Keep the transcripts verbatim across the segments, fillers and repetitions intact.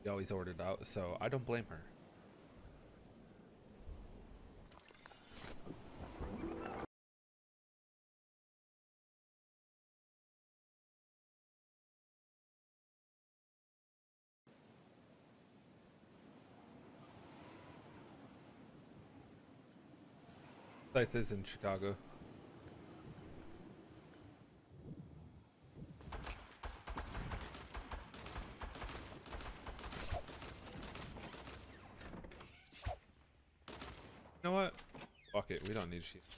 She always ordered out, so I don't blame her. Scythe is in Chicago. You know what? Fuck it, we don't need sheep.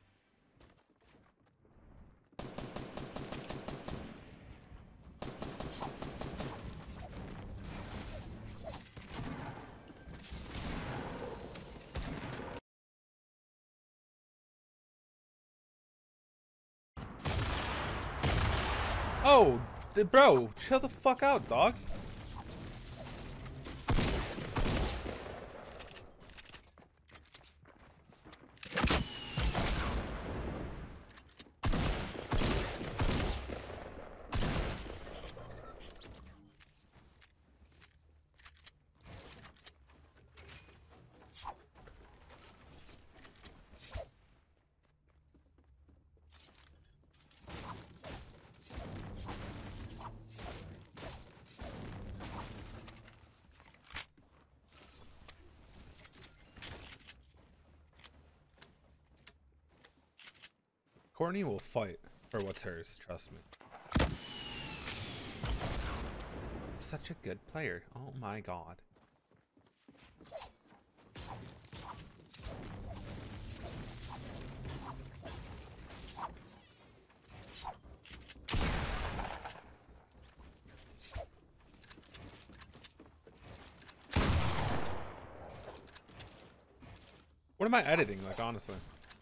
Oh, bro, chill the fuck out, dog. Courtney will fight for what's hers, trust me. I'm such a good player. Oh my god. What am I editing, like, honestly?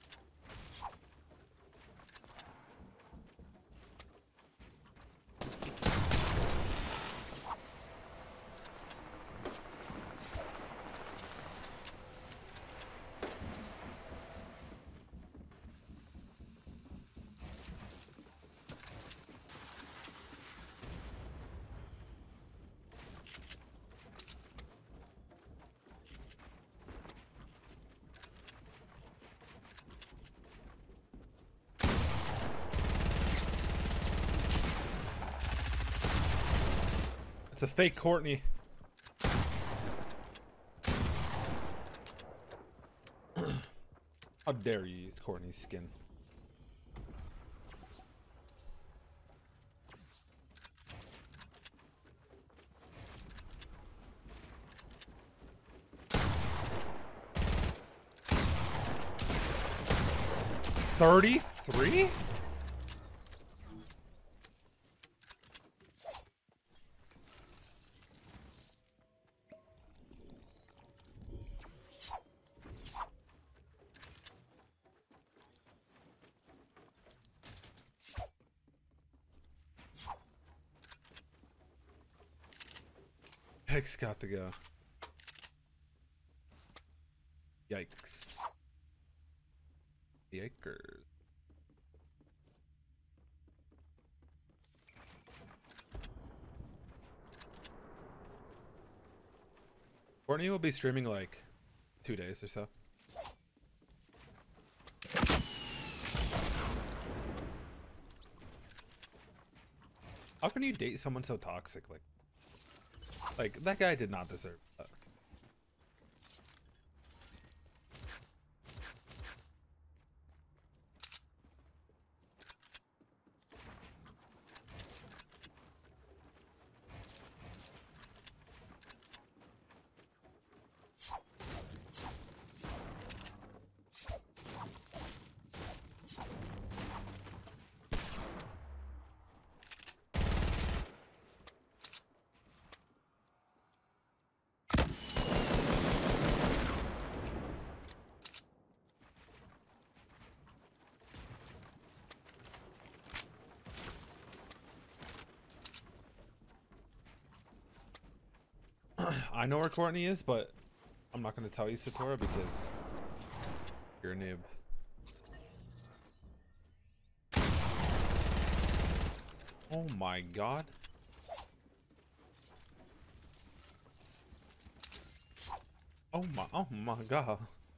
It's a fake Courtney. How dare you use Courtney's skin? thirty-three? Hex got to go. Yikes. Yikers. Courtney will be streaming like two days or so. How can you date someone so toxic? Like, like that guy did not deserve that. I know where Courtney is, but I'm not going to tell you, Satora, because you're a noob. Oh my god. Oh my, oh my god.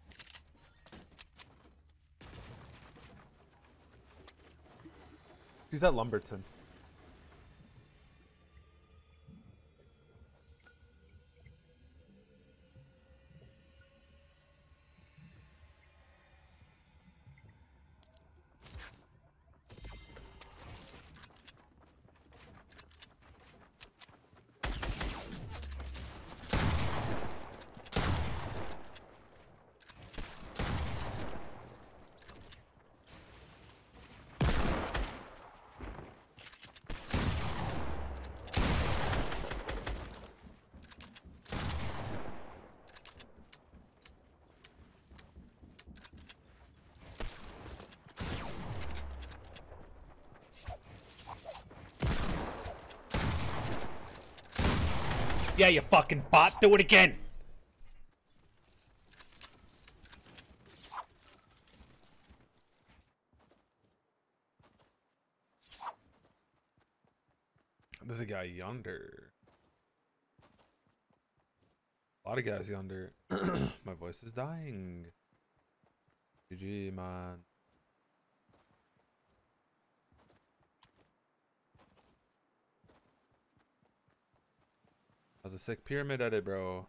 She's at Lumberton. Yeah, you fucking bot. Do it again. There's a guy yonder. A lot of guys yonder. My voice is dying. G G, man. That was a sick pyramid edit, bro.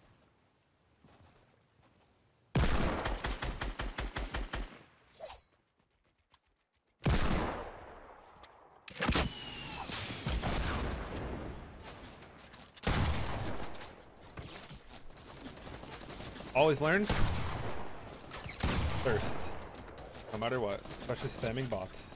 Always learn first, no matter what, especially spamming bots.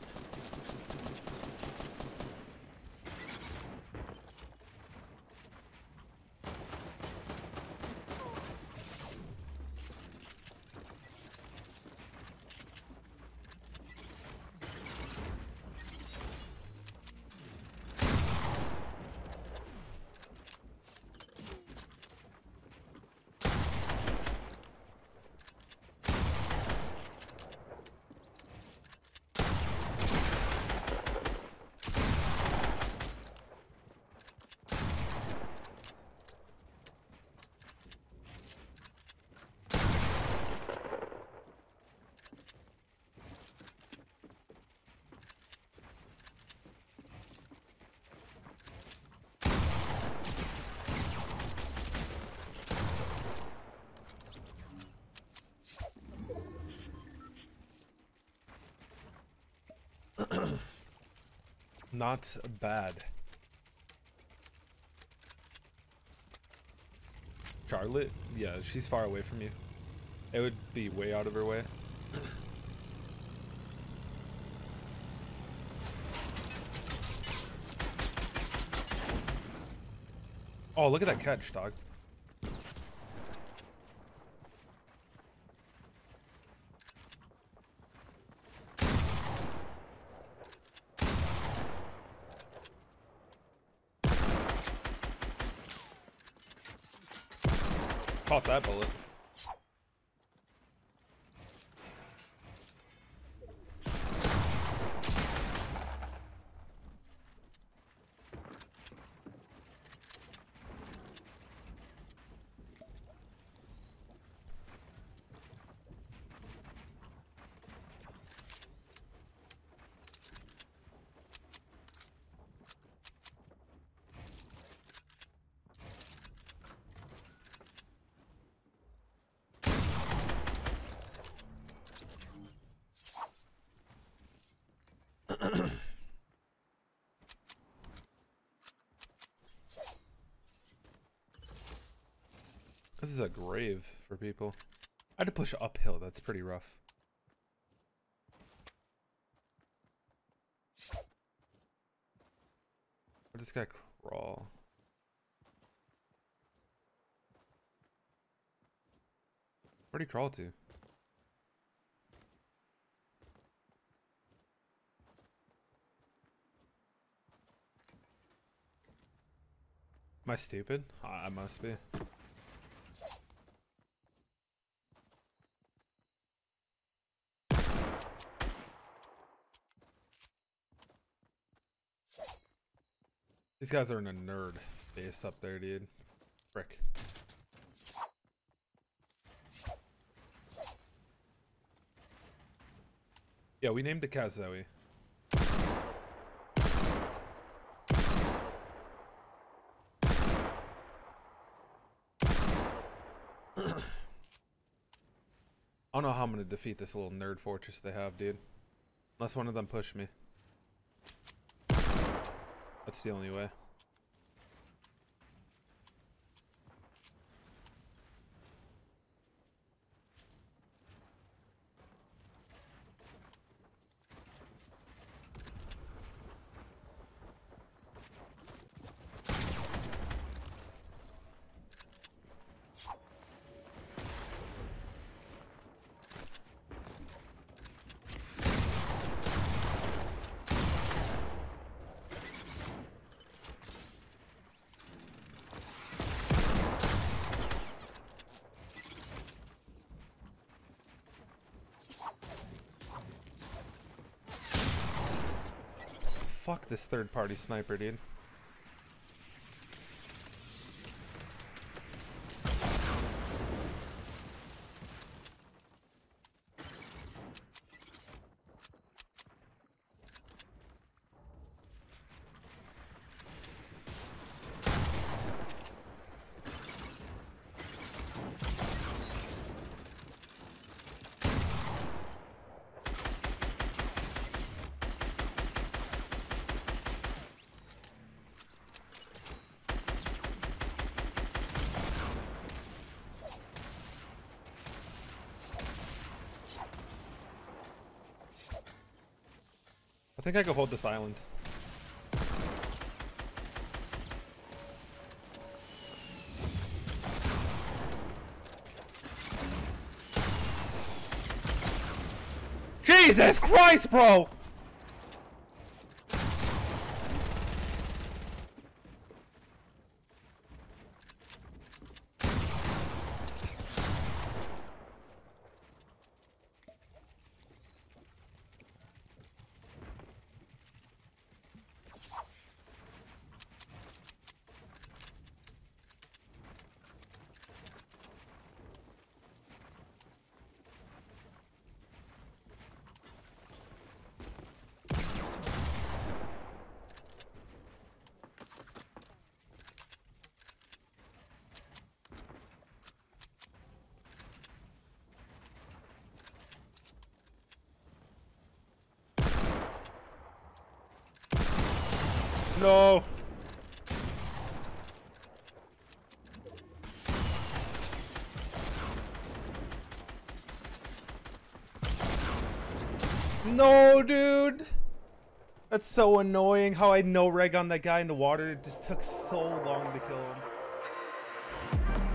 Not bad. Charlotte? Yeah, she's far away from you. It would be way out of her way. Oh, look at that catch, dog. Caught that bullet. This is a grave for people. I had to push uphill. That's pretty rough. Where'd this guy crawl? Where'd he crawl to? Am I stupid? I must be. These guys are in a nerd base up there, dude. Frick. Yeah, we named the cat Zoe. I don't know how I'm gonna defeat this little nerd fortress they have, dude. Unless one of them push me. That's the only way. Fuck this third-party sniper, dude. I think I can hold this island. Jesus Christ, bro! No. No, dude. That's so annoying how I no reg on that guy in the water. It just took so long to kill him.